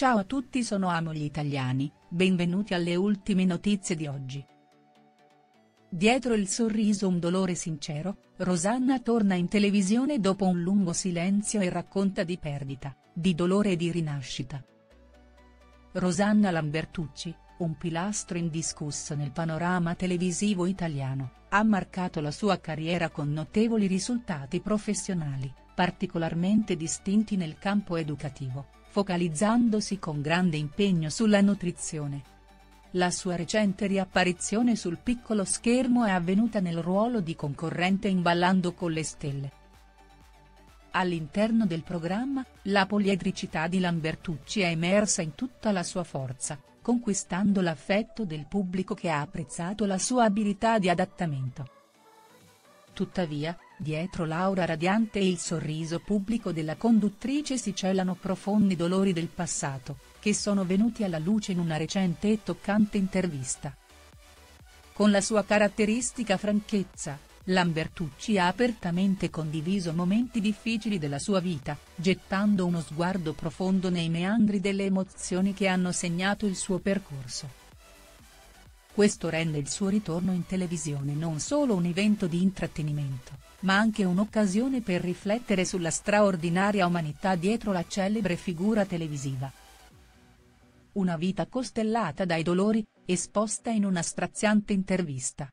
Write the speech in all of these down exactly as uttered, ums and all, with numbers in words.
Ciao a tutti, sono Amo gli Italiani, benvenuti alle ultime notizie di oggi. Dietro il sorriso un dolore sincero, Rosanna torna in televisione dopo un lungo silenzio e racconta di perdita, di dolore e di rinascita. Rosanna Lambertucci, un pilastro indiscusso nel panorama televisivo italiano, ha marcato la sua carriera con notevoli risultati professionali, particolarmente distinti nel campo educativo, focalizzandosi con grande impegno sulla nutrizione. La sua recente riapparizione sul piccolo schermo è avvenuta nel ruolo di concorrente in Ballando con le stelle. All'interno del programma, la poliedricità di Lambertucci è emersa in tutta la sua forza, conquistando l'affetto del pubblico che ha apprezzato la sua abilità di adattamento. Tuttavia, dietro l'aura radiante e il sorriso pubblico della conduttrice si celano profondi dolori del passato, che sono venuti alla luce in una recente e toccante intervista. Con la sua caratteristica franchezza, Lambertucci ha apertamente condiviso momenti difficili della sua vita, gettando uno sguardo profondo nei meandri delle emozioni che hanno segnato il suo percorso. Questo rende il suo ritorno in televisione non solo un evento di intrattenimento, ma anche un'occasione per riflettere sulla straordinaria umanità dietro la celebre figura televisiva. Una vita costellata dai dolori, esposta in una straziante intervista.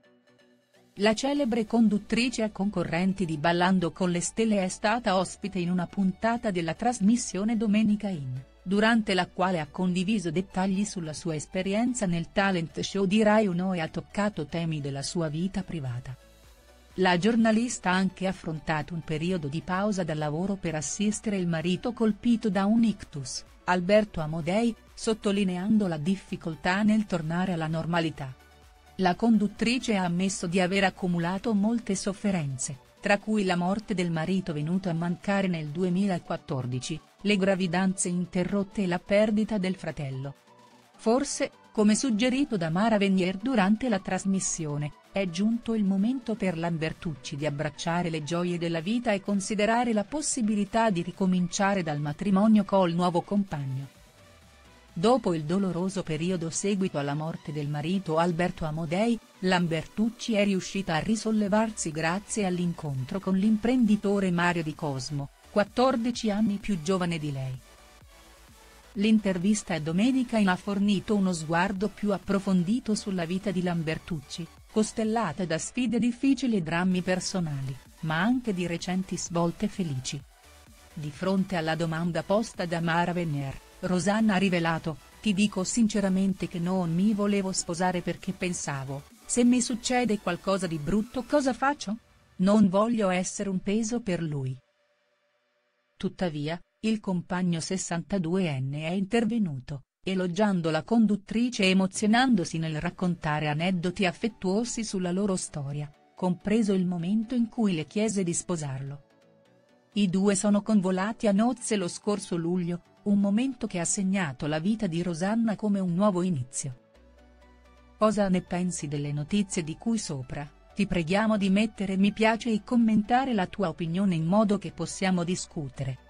La celebre conduttrice a concorrenti di Ballando con le stelle è stata ospite in una puntata della trasmissione Domenica In, durante la quale ha condiviso dettagli sulla sua esperienza nel talent show di Rai uno e ha toccato temi della sua vita privata. La giornalista ha anche affrontato un periodo di pausa dal lavoro per assistere il marito colpito da un ictus, Alberto Amodei, sottolineando la difficoltà nel tornare alla normalità. La conduttrice ha ammesso di aver accumulato molte sofferenze, tra cui la morte del marito venuto a mancare nel duemilaquattordici, le gravidanze interrotte e la perdita del fratello. Forse, come suggerito da Mara Venier durante la trasmissione, è giunto il momento per Lambertucci di abbracciare le gioie della vita e considerare la possibilità di ricominciare dal matrimonio col nuovo compagno. Dopo il doloroso periodo seguito alla morte del marito Alberto Amodei, Lambertucci è riuscita a risollevarsi grazie all'incontro con l'imprenditore Mario Di Cosmo, quattordici anni più giovane di lei. L'intervista a Domenica In ha fornito uno sguardo più approfondito sulla vita di Lambertucci, costellata da sfide difficili e drammi personali, ma anche di recenti svolte felici. Di fronte alla domanda posta da Mara Venier, Rosanna ha rivelato: "Ti dico sinceramente che non mi volevo sposare perché pensavo, se mi succede qualcosa di brutto cosa faccio? Non voglio essere un peso per lui". Tuttavia, il compagno sessantaduenne è intervenuto, elogiando la conduttrice e emozionandosi nel raccontare aneddoti affettuosi sulla loro storia, compreso il momento in cui le chiese di sposarlo. I due sono convolati a nozze lo scorso luglio, un momento che ha segnato la vita di Rosanna come un nuovo inizio. Cosa ne pensi delle notizie di cui sopra? Ti preghiamo di mettere mi piace e commentare la tua opinione in modo che possiamo discutere.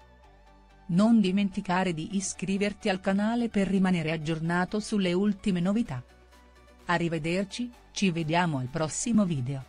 Non dimenticare di iscriverti al canale per rimanere aggiornato sulle ultime novità. Arrivederci, ci vediamo al prossimo video.